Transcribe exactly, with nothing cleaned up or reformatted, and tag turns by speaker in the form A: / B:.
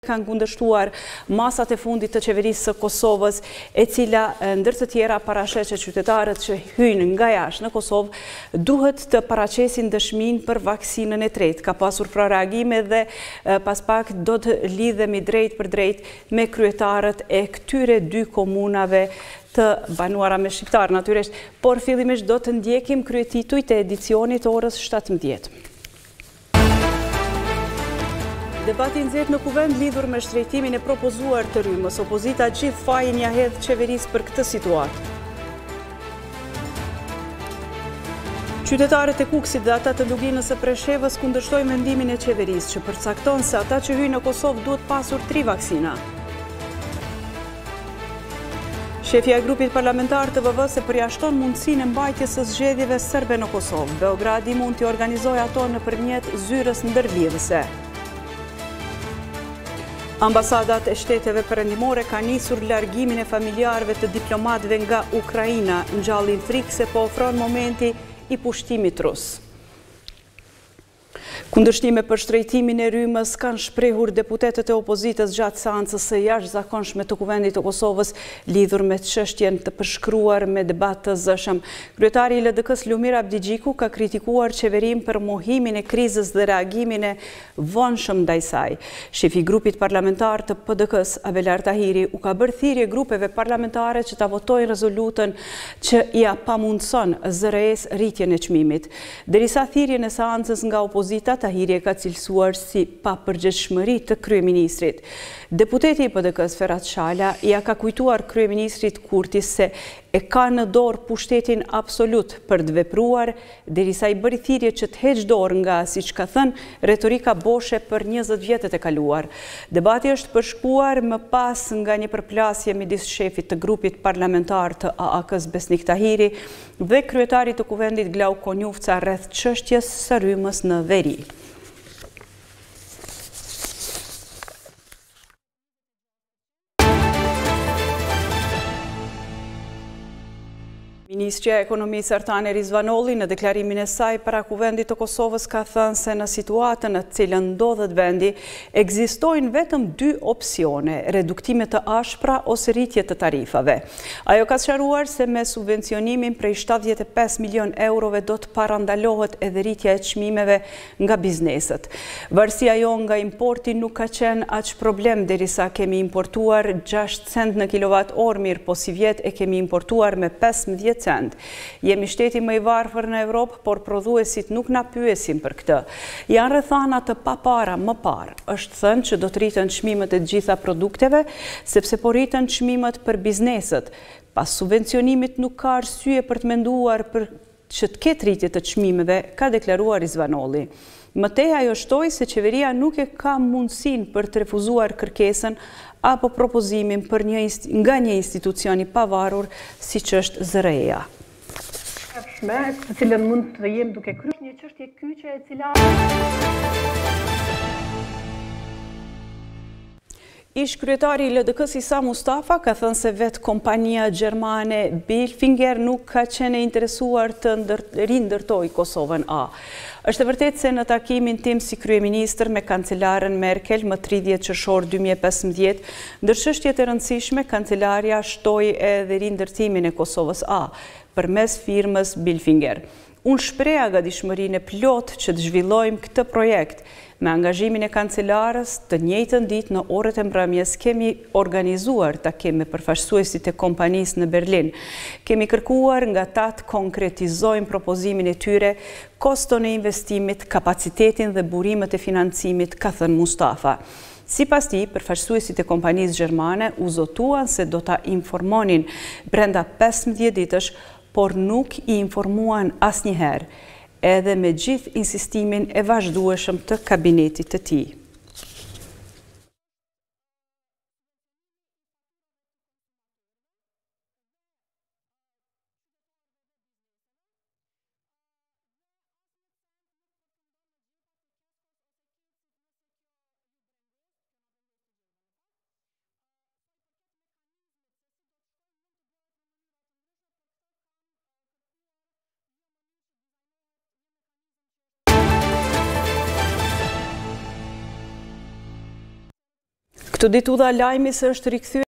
A: kanë kundërshtuar masat e fundit të qeverisë së Kosovës, e cila ndër të tjera parashet që qytetarët që hyjnë nga jashtë në Kosovë duhet të paraqesin dëshminë për vaksinën e tretë. Ka pasur pra reagime dhe pas pak do të lidhemi drejt për drejt me kryetarët e këtyre dy komunave të banuara me shqiptar natyrisht, por fillimisht do të ndjekim kryetitujt e edicionit orës shtatëmbëdhjetë. Debati nxehtë në kuvend lidhur me shtrejtimin e propozuar të rrymës, opozita gjithë fajin ja hedh qeverisë për këtë situatë. Qytetarët e Kukësit dhe ata të Luginës së Preshevës kundërshtojnë mendimin e qeverisë që përcakton se ata që hyjnë në Kosovë duhet pasur tri vaksina. Shefja e grupit parlamentar të V V S përjashton mundësinë e mbajtjes së zgjedhjeve serbe në Kosovë. Beogradi mund t'i organizojë ato nëpërmjet zyrës ndërlidhëse. Ambasadat e shteteve perëndimore kanë nisur largimin e familjarëve të diplomatëve nga Ukraina, ngjallin frikë se po ofron momenti i pushtimit rus. Kundërshtime për shtrejtimin e rrymës kanë shprehur deputetët e opozitës gjatë seancës së jashtëzakonshme të Kuvendit të Kosovës lidhur me çështjen të përshkruar me debat të zëshëm. Kryetari i L D K-s Lumir Abdigjiku ka kritikuar qeverinë për mohimin e krizës dhe reagimin e vonshëm ndaj saj. Shefi i grupit parlamentar të P D K-s Abelar Tahiri u ka bërë thirrje grupeve parlamentare që ta votojnë rezolutën që ja pamundson Z R E-s rritjen e çmimit. Derisa thirrjen e seancës nga opozita, Tahiri e ka cilësuar si papërgjegjshmëri të kryeministrit. Deputeti i P D K-s Ferhat Shala ja ka kujtuar kryeministrit Kurtis se e ka në dorë pushtetin absolut për të vepruar, derisa i bëri thirrje që të heqë dorë nga, siç ka thënë, retorika boshe për njëzet vjetët e kaluar. Debati është përshkuar më pas nga një përplasje midis shefit të grupit parlamentar të A A K-s Besnik Tahiri dhe kryetarit të Kuvendit Glauk Konjufca rreth çështjes së rrymës në veri. Ministrja e Ekonomisë Artane Rizvanolli në deklarimin e saj para Kuvendit të Kosovës ka thënë se në situatën në cilën ndodhet vendi ekzistojnë vetëm dy opsione, reduktime të ashpra ose rritje të tarifave. Ajo ka sqaruar se me subvencionimin prej shtatëdhjetë e pesë milion eurove do të parandalohet edhe rritja e çmimeve nga bizneset. Varësia jo nga importi nuk ka qenë aq problem derisa kemi importuar gjashtë cent në kilowatt orë, mirë po si vjet e kemi importuar me pesëmbëdhjetë cent. Jemi shteti më i varfër në Evropë, por prodhuesit nuk na pyesin për këtë. Janë rrethana të papara më parë. Është thënë që do të rriten çmimet e të gjitha produkteve, sepse po rriten çmimet për bizneset. Pas subvencionimit nuk ka arsye për të menduar për që të ketë rritje të çmimeve, ka deklaruar Rizvanolli. Mëtej ajo shtoi se qeveria nuk e ka mundësinë për të refuzuar kërkesën apo propozimin për një nga një institucion i pavarur siç është Z R E-ja.
B: Të cilën mund të jem duke kryer një çështje kyçe e cila
A: Ish kryetari i L D K-s Isa Mustafa ka thënë se vetë kompania gjermane Bilfinger nuk ka qenë e interesuar të rindërtojë Kosovën A. Është e vërtetë se në takimin tim si kryeministër me kancelaren Merkel më tridhjetë qershor dy mijë e pesëmbëdhjetë, ndër çështjet e rëndësishme kancelaria shtoi edhe rindërtimin e Kosovës A përmes firmës Bilfinger. Unë shpreha gatishmërinë e plot që të zhvillojmë këtë projekt. Me angazhimin e kancelarës, të njëjtën ditë në orët e mbrëmjes kemi organizuar takim me përfaqësuesit e kompanisë në Berlin. Kemi kërkuar nga ta të konkretizojnë propozimin e tyre, koston e investimit, kapacitetin dhe burimet e financimit, ka thënë Mustafa. Sipas tij, përfaqësuesit e kompanisë gjermane u zotuan se do ta informonin brenda pesëmbëdhjetë ditësh, por nuk i informuan asnjëherë, edhe me gjithë insistimin e vazhdueshëm të kabinetit të tij. Këtë ditë u dha lajmi se është rikthyer